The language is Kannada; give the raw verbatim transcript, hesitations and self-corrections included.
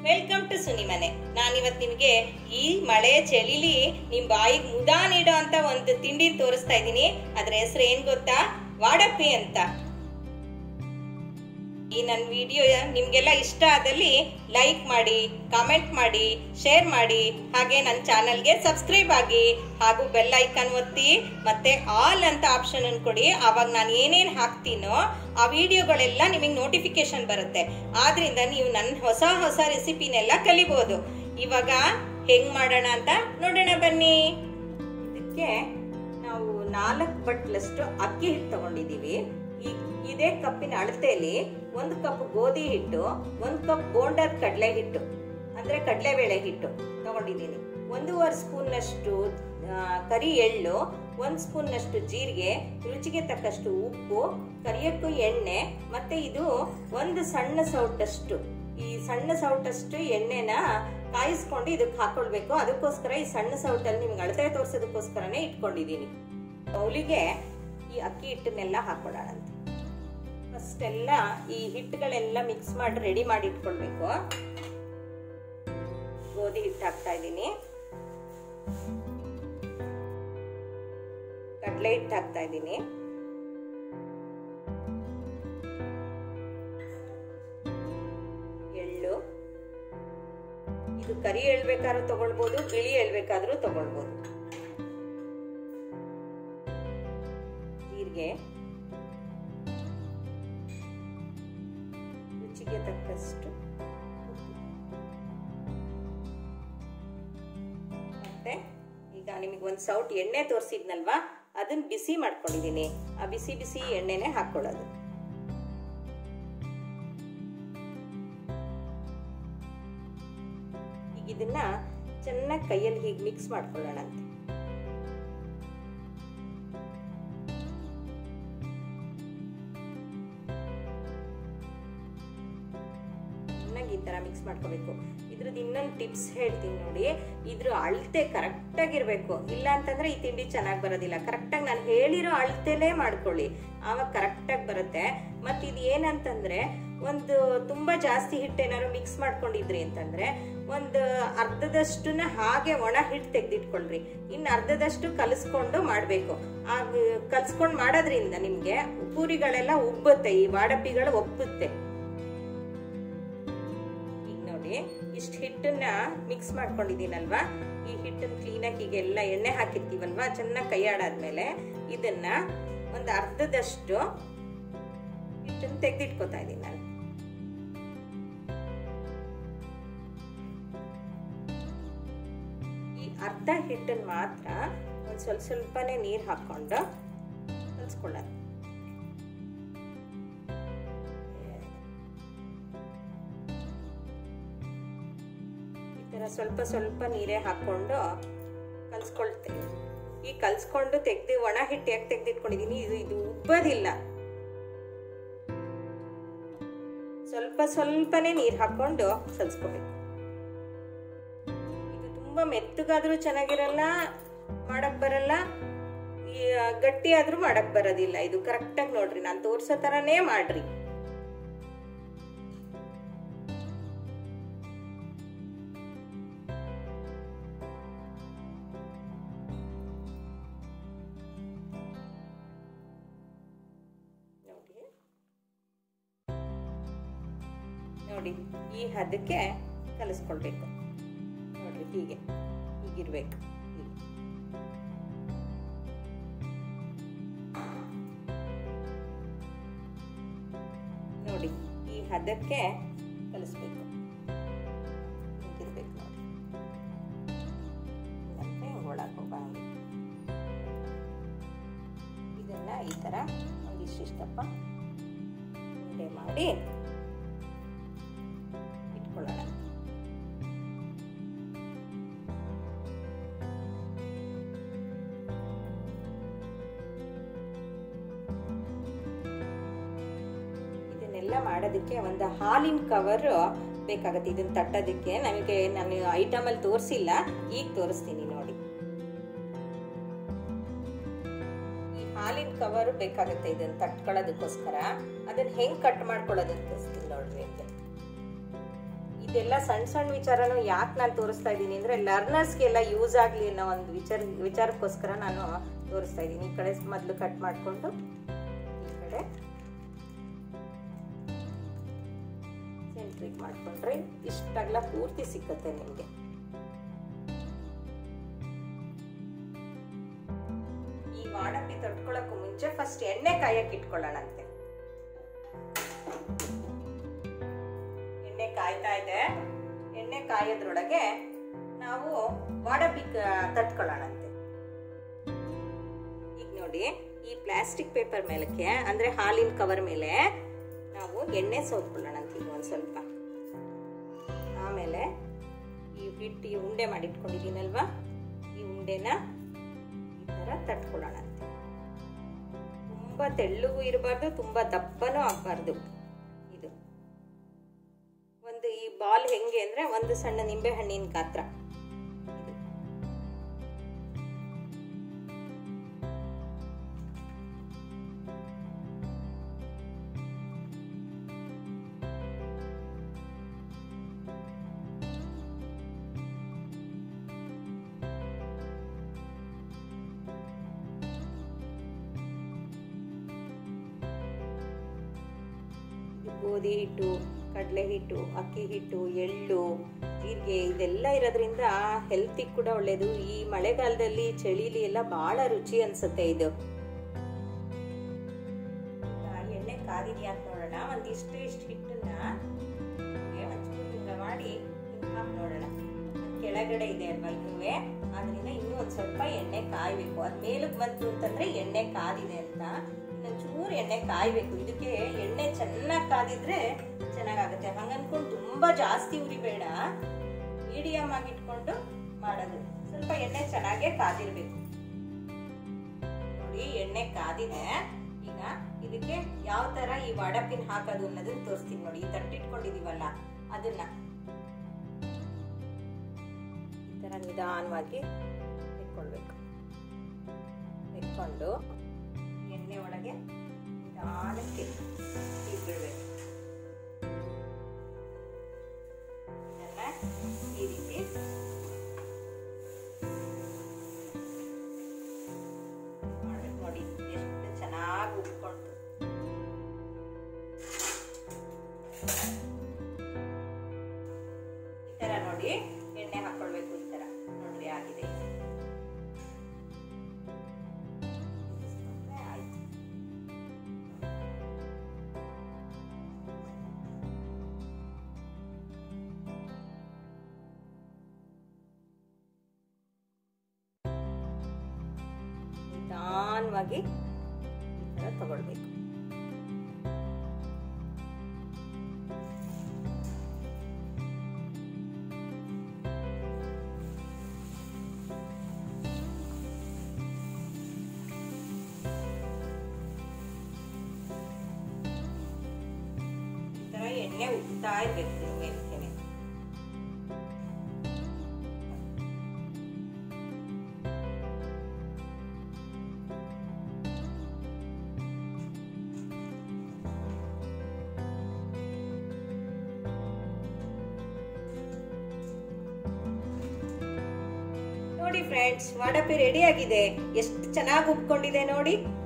ವೆಲ್ಕಮ್ ಟು ಸುನಿ ಮನೆ. ನಾನಿವತ್ತು ನಿಮಗೆ ಈ ಮಳೆ ಚಳಿಲಿ ನಿಮ್ ಬಾಯಿಗೆ ಮುದ ನೀಡೋ ಅಂತ ಒಂದು ತಿಂಡಿ ತೋರಿಸ್ತಾ ಇದ್ದೀನಿ. ಅದ್ರ ಹೆಸರು ಏನ್ ಗೊತ್ತಾ? ವಾಡಪ್ಪಿ ಅಂತ. ಈ ನನ್ನ ವಿಡಿಯೋ ನಿಮ್ಗೆಲ್ಲ ಇಷ್ಟ ಆದಲ್ಲಿ ಲೈಕ್ ಮಾಡಿ, ಕಾಮೆಂಟ್ ಮಾಡಿ, ಶೇರ್ ಮಾಡಿ, ಹಾಗೆ ನನ್ನ ಚಾನಲ್ಗೆ ಸಬ್ಸ್ಕ್ರೈಬ್ ಆಗಿ, ಹಾಗೂ ಬೆಲ್ ಐಕಾನ್ ಒತ್ತಿ ಮತ್ತೆ ಆಲ್ ಅಂತ ಆಪ್ಷನ್ ಅನ್ನು ಕೊಡಿ. ಆವಾಗ ನಾನು ಏನೇನು ಹಾಕ್ತೀನೋ ಆ ವಿಡಿಯೋಗಳೆಲ್ಲ ನಿಮಗೆ ನೋಟಿಫಿಕೇಶನ್ ಬರುತ್ತೆ. ಆದ್ರಿಂದ ನೀವು ನನ್ನ ಹೊಸ ಹೊಸ ರೆಸಿಪಿನೆಲ್ಲ ಕಲಿಬಹುದು. ಇವಾಗ ಹೆಂಗ್ ಮಾಡೋಣ ಅಂತ ನೋಡೋಣ ಬನ್ನಿ. ಇದಕ್ಕೆ ನಾವು ನಾಲ್ಕು ಬಟ್ಲಷ್ಟು ಅಕ್ಕಿ ಹಿಟ್ಟು ತಗೊಂಡಿದೀವಿ. ಈ ಇದೇ ಕಪ್ಪಿನ ಅಳತೆಯಲ್ಲಿ ಒಂದು ಕಪ್ ಗೋಧಿ ಹಿಟ್ಟು, ಒಂದು ಕಪ್ ಬೋಂಡದ ಕಡಲೆ ಹಿಟ್ಟು ಅಂದ್ರೆ ಕಡಲೆಬೇಳೆ ಹಿಟ್ಟು ತಗೊಂಡಿದ್ದೀನಿ. ಒಂದೂವರೆ ಸ್ಪೂನ್ ನಷ್ಟು ಕರಿ ಎಳ್ಳು, ಒಂದ್ ಸ್ಪೂನ್ ನಷ್ಟು ಜೀರಿಗೆ, ರುಚಿಗೆ ತಕ್ಕಷ್ಟು ಉಪ್ಪು, ಕರಿಯಕ್ಕೂ ಎಣ್ಣೆ, ಮತ್ತೆ ಇದು ಒಂದು ಸಣ್ಣ ಸೌಟಷ್ಟು ಈ ಸಣ್ಣ ಸೌಟಷ್ಟು ಎಣ್ಣೆನ ಕಾಯಿಸ್ಕೊಂಡು ಇದಕ್ಕೆ ಹಾಕೊಳ್ಬೇಕು. ಅದಕ್ಕೋಸ್ಕರ ಈ ಸಣ್ಣ ಸೌಟಲ್ಲಿ ನಿಮ್ಗೆ ಅಳತೆ ತೋರ್ಸೋದಕ್ಕೋಸ್ಕರನೇ ಇಟ್ಕೊಂಡಿದ್ದೀನಿ. ಬೌಲಿಗೆ ಈ ಅಕ್ಕಿ ಹಿಟ್ಟನ್ನೆಲ್ಲ ಹಾಕೊಳ್ಳೋಣ ಅಂತ. ಫಸ್ಟ್ ಎಲ್ಲ ಈ ಹಿಟ್ಟುಗಳೆಲ್ಲ ಮಿಕ್ಸ್ ಮಾಡಿ ರೆಡಿ ಮಾಡಿ ಇಟ್ಕೊಳ್ಬೇಕು. ಗೋಧಿ ಹಿಟ್ಟು ಹಾಕ್ತಾ ಇದ್ದೀನಿ, ಕಡಲೆ ಹಿಟ್ಟು ಹಾಕ್ತಾ ಇದ್ದೀನಿ, ಎಳ್ಳು, ಇದು ಕರಿ ಎಳ್ಬೇಕಾದ್ರೂ ತಗೊಳ್ಬಹುದು, ಬಿಳಿ ಎಳ್ಬೇಕಾದ್ರೂ ತಗೊಳ್ಬಹುದು, ಜೀರಿಗೆ, ರುಚಿಗೆ ತಕ್ಕಷ್ಟು, ಮತ್ತೆ ಈಗ ನಿಮಗೆ ಒಂದು ಸೌಟ್ ಎಣ್ಣೆ ತೋರಿಸಿದ್ನಲ್ವಾ, ಅದನ್ನ ಬಿಸಿ ಮಾಡ್ಕೊಂಡಿದ್ದೀನಿ. ಆ ಬಿಸಿ ಬಿಸಿ ಎಣ್ಣೆನೆ ಹಾಕೊಳ್ಳೋದು. ಈಗ ಇದನ್ನ ಚೆನ್ನಾಗಿ ಕೈಯಲ್ಲಿ ಹೀಗೆ ಮಿಕ್ಸ್ ಮಾಡ್ಕೊಳ್ಳೋಣ ಅಂತ. ಈ ತರ ಮಿಕ್ಸ್ ಮಾಡ್ಕೋಬೇಕು. ಇದ್ರದ್ದು ಇನ್ನೊಂದು ಟಿಪ್ಸ್ ಹೇಳ್ತೀನಿ ನೋಡಿ. ಇದ್ರ ಅಳತೆ ಕರೆಕ್ಟ್ ಆಗಿರ್ಬೇಕು, ಇಲ್ಲ ಅಂತಂದ್ರೆ ಈ ತಿಂಡಿ ಚೆನ್ನಾಗಿ ಬರೋದಿಲ್ಲ. ಕರೆಕ್ಟ್ ಆಗಿ ನಾನು ಹೇಳಿರೋ ಅಳತೆಲೇ ಮಾಡ್ಕೊಳ್ಳಿ, ಆವಾಗ ಕರೆಕ್ಟ್ ಆಗಿ ಬರುತ್ತೆ. ಮತ್ತೆ ಇದು ಏನಂತಂದ್ರೆ, ಒಂದು ತುಂಬಾ ಜಾಸ್ತಿ ಹಿಟ್ಟು ಏನಾದ್ರು ಮಿಕ್ಸ್ ಮಾಡ್ಕೊಂಡಿದ್ರಿ ಅಂತಂದ್ರೆ ಒಂದು ಅರ್ಧದಷ್ಟನ್ನ ಹಾಗೆ ಒಣ ಹಿಟ್ಟು ತೆಗೆದಿಟ್ಕೊಳ್ರಿ. ಇನ್ನು ಅರ್ಧದಷ್ಟು ಕಲಸ್ಕೊಂಡು ಮಾಡ್ಬೇಕು. ಆ ಕಲ್ಸ್ಕೊಂಡು ಮಾಡೋದ್ರಿಂದ ನಿಮ್ಗೆ ಪೂರಿಗಳೆಲ್ಲ ಉಬ್ಬುತ್ತೆ, ಈ ವಾಡಪ್ಪಿಗಳು ಒಪ್ಪುತ್ತೆ. ಇಷ್ಟು ಹಿಟ್ಟನ್ನ ಮಿಕ್ಸ್ ಮಾಡ್ಕೊಂಡಿದ್ದೀನಲ್ವಾ, ಈ ಹಿಟ್ಟನ್ನು ಕ್ಲೀನಾಗಿ ಈಗೆಲ್ಲ ಎಣ್ಣೆ ಹಾಕಿರ್ತೀವಲ್ವಾ, ಚೆನ್ನಾಗಿ ಕೈ ಆಡಾದ್ಮೇಲೆ ಇದನ್ನ ಒಂದು ಅರ್ಧದಷ್ಟು ಹಿಟ್ಟನ್ನು ತೆಗೆದಿಟ್ಕೋತಾ ಇದ್ದೀನಿ ನಾನು. ಈ ಅರ್ಧ ಹಿಟ್ಟನ್ನು ಮಾತ್ರ ಒಂದು ಸ್ವಲ್ಪ ಸ್ವಲ್ಪನೇ ನೀರು ಹಾಕೊಂಡು ಕಲ್ಸ್ಕೊಳ್ಳೋದು. ಸ್ವಲ್ಪ ಸ್ವಲ್ಪ ನೀರೇ ಹಾಕೊಂಡು ಕಲ್ಸ್ಕೊಳ್ತೇವೆ. ಈ ಕಲ್ಸ್ಕೊಂಡು ತೆಗ್ದು ಒಣ ಹಿಟ್ಟು ಯಾಕೆ ತೆಗ್ದಿಟ್ಕೊಂಡಿದೀನಿ, ಇದು ಇದು ಉಬ್ಬದಿಲ್ಲ. ಸ್ವಲ್ಪ ಸ್ವಲ್ಪನೇ ನೀರು ಹಾಕೊಂಡು ಕಲ್ಸ್ಕೋಬೇಕು. ಇದು ತುಂಬಾ ಮೆತ್ತಗಾದ್ರೂ ಚೆನ್ನಾಗಿರಲ್ಲ, ಮಾಡಕ್ ಬರಲ್ಲ, ಗಟ್ಟಿ ಆದ್ರೂ ಮಾಡಕ್ ಬರೋದಿಲ್ಲ. ಇದು ಕರೆಕ್ಟ್ ಆಗಿ ನೋಡ್ರಿ, ನಾನು ತೋರ್ಸೋ ತರನೇ ಮಾಡ್ರಿ. ನೋಡಿ, ಈ ಹದಕ್ಕೆ ಕಲಿಸ್ಕೊಳ್ಬೇಕು. ನೋಡ್ರಿ, ಹೀಗೆ ಹೀಗಿರ್ಬೇಕು. ನೋಡಿ, ಈ ಹದಕ್ಕೆ ಕಲಿಸ್ಬೇಕು. ಹೀಗಿರ್ಬೇಕು ನೋಡಿ, ಮತ್ತೆ ಒಳಗೆ ಹೋಗಂಗೆ. ಇದನ್ನ ಈ ತರ ಒಂದಿಷ್ಟಪ್ಪ ಉಂಡೆ ಮಾಡಿ ಇಟ್ಕೊಳ್ಳೋಣ. ಇದನ್ನೆಲ್ಲ ಮಾಡೋದಕ್ಕೆ ಒಂದು ಹಾಲಿನ ಕವರ್ ಬೇಕಾಗತ್ತೆ. ಇದನ್ನ ತಟ್ಟೋದಕ್ಕೆ ನಮಗೆ ನಾನು ಐಟಮ್ ಅಲ್ಲಿ ತೋರಿಸಿಲ್ಲ, ಈಗ ತೋರಿಸ್ತೀನಿ ನೋಡಿ. ಈ ಹಾಲಿನ ಕವರ್ ಬೇಕಾಗುತ್ತೆ ಇದನ್ನ ತಟ್ಕೊಳ್ಳೋದಕ್ಕೋಸ್ಕರ. ಅದನ್ನ ಹೆಂಗ್ ಕಟ್ ಮಾಡ್ಕೊಳ್ಳೋದಕ್ಕೆ ತೋರಿಸ್ತೀನಿ ನೋಡ್ರಿ. ಇದೆಲ್ಲ ಸಣ್ಣ ಸಣ್ಣ ವಿಚಾರನೂ ಯಾಕೆ ನಾನು ತೋರಿಸ್ತಾ ಇದ್ದೀನಿ ಅಂದರೆ ಲರ್ನರ್ಸ್ಗೆಲ್ಲ ಯೂಸ್ ಆಗಲಿ ಅನ್ನೋ ಒಂದು ವಿಚಾರ ವಿಚಾರಕ್ಕೋಸ್ಕರ ನಾನು ತೋರಿಸ್ತಾ ಇದ್ದೀನಿ. ಈ ಕಡೆ ಮೊದಲು ಕಟ್ ಮಾಡಿಕೊಂಡು ಈ ಕಡೆ ಸೆಂಟ್ರಿಗೆ ಮಾಡಿಕೊಂಡ್ರೆ ಇಷ್ಟಾಗಲ ಪೂರ್ತಿ ಸಿಕ್ಕತ್ತೆ ನಿಮಗೆ. ಈ ವಾಡಪ್ಪಿ ತೊಟ್ಕೊಳ್ಳೋಕ್ಕೂ ಮುಂಚೆ ಫಸ್ಟ್ ಎಣ್ಣೆ ಕಾಯಕ್ಕೆ ಇಟ್ಕೊಳ್ಳೋಣಂತೆ. ಎಣ್ಣೆ ಕಾಯ್ತಾ ಇದೆ. ಎಣ್ಣೆ ಕಾಯೋದ್ರೊಳಗೆ ನಾವು ವಾಡಪ್ಪಿ ತಟ್ಕೊಳ್ಳೋಣಂತೆ. ಈಗ ನೋಡಿ, ಈ ಪ್ಲಾಸ್ಟಿಕ್ ಪೇಪರ್ ಮೇಲಕ್ಕೆ ಅಂದ್ರೆ ಹಾಲಿನ ಕವರ್ ಮೇಲೆ ನಾವು ಎಣ್ಣೆ ಸೋದ್ಕೊಳ್ಳೋಣಂತೆ ಈಗ ಒಂದು ಸ್ವಲ್ಪ. ಆಮೇಲೆ ಈ ಹಿಟ್ಟು ಈ ಉಂಡೆ ಮಾಡಿಟ್ಕೊಂಡಿದ್ದೀನಲ್ವಾ, ಈ ಉಂಡೆನ ಈ ತರ ತಟ್ಕೊಳ್ಳೋಣಂತೆ. ತುಂಬಾ ತೆಳ್ಳಗೂ ಇರಬಾರ್ದು, ತುಂಬಾ ದಪ್ಪನೂ ಆಗಬಾರ್ದು. ಇದು ಒಂದು ಈ ಬಾಲ್ ಹೆಂಗೆ ಅಂದ್ರೆ ಒಂದು ಸಣ್ಣ ನಿಂಬೆ ಹಣ್ಣಿನ ಗಾತ್ರ. ಗೋಧಿ ಹಿಟ್ಟು, ಕಡಲೆ ಹಿಟ್ಟು, ಅಕ್ಕಿ ಹಿಟ್ಟು, ಎಳ್ಳು, ಜೀರಿಗೆ ಇದೆಲ್ಲ ಇರೋದ್ರಿಂದ ಹೆಲ್ತಿಗೆ ಕೂಡ ಒಳ್ಳೇದು. ಈ ಮಳೆಗಾಲದಲ್ಲಿ ಚಳಿಲಿ ಎಲ್ಲ ಬಹಳ ರುಚಿ ಅನ್ಸುತ್ತೆ ಇದು. ಎಣ್ಣೆ ಕಾದಿದ್ಯಾ ಅಂತ ನೋಡೋಣ. ಒಂದಿಷ್ಟು ಇಷ್ಟು ಹಿಟ್ಟನ್ನ ಒಂಚೂರು ಹಿಂಗ ಮಾಡಿ ಹಾಕಿ ನೋಡೋಣ. ಕೆಳಗಡೆ ಇದೆ ಅಲ್ವಾ ಇನ್ನುವೆ, ಆದ್ರಿಂದ ಇನ್ನೂ ಒಂದ್ ಸ್ವಲ್ಪ ಎಣ್ಣೆ ಕಾಯ್ಬೇಕು. ಅದ್ ಮೇಲಕ್ಕೆ ಬಂತು ಅಂತಂದ್ರೆ ಎಣ್ಣೆ ಕಾದಿದೆ ಅಂತ. ಚೂರು ಎಣ್ಣೆ ಕಾಯ್ಬೇಕು. ಇದಕ್ಕೆ ಎಣ್ಣೆ ಚೆನ್ನಾಗಿ ಕಾದಿದ್ರೆ ಚೆನ್ನಾಗಾಗುತ್ತೆ. ಹಂಗನ್ಕೊಂಡು ತುಂಬಾ ಜಾಸ್ತಿ ಉರಿ ಬೇಡ, ಮೀಡಿಯಂ ಆಗಿ ಇಟ್ಕೊಂಡು ಮಾಡೋದು. ಸ್ವಲ್ಪ ಎಣ್ಣೆ ಚೆನ್ನಾಗೇ ಕಾದಿರ್ಬೇಕು. ನೋಡಿ, ಎಣ್ಣೆ ಕಾದಿದೆ. ಈಗ ಇದಕ್ಕೆ ಯಾವ ತರ ಈ ವಾಡಪ್ಪಿನ ಹಾಕೋದು ಅನ್ನೋದನ್ನ ತೋರಿಸ್ತೀನಿ ನೋಡಿ. ಈ ತಟ್ಟಿಟ್ಕೊಂಡಿದೀವಲ್ಲ ಅದನ್ನ ಈ ತರ ನಿಧಾನವಾಗಿ ಇಟ್ಕೊಳ್ಬೇಕು. ಇಟ್ಕೊಂಡು ಎಣ್ಣೆ ಒಳಗೆ ನಿಧಾನಕ್ಕೆ ಬಿಡ್ಬೇಕು. ಇದನ್ನ ಈ ರೀತಿ ಮಾಡ್ಬೇಕು ನೋಡಿ, ಎಷ್ಟು ಚೆನ್ನಾಗಿ ಉಬ್ಕೊಂಡು. ಈ ತರ ನೋಡಿ ಎಣ್ಣೆ ಹಾಕೊಳ್ಬೇಕು. ಈ ತರ ನೋಡ್ರಿ ಆಗಿದೆ. ನಿಧಾನವಾಗಿ ಈ ತರ ತಗೊಳ್ಬೇಕು. ಈ ತರ ಎಣ್ಣೆ ಉಗ್ತಾ ಇರ್ಬೇಕು ಮೇಲ್ಕೆನೆ. ನೋಡಿ ಫ್ರೆಂಡ್ಸ್, ವಾಡಪ್ಪಿ ರೆಡಿ ಆಗಿದೆ. ಎಷ್ಟು ಚೆನ್ನಾಗಿ ಉಬ್ಕೊಂಡಿದೆ ನೋಡಿ.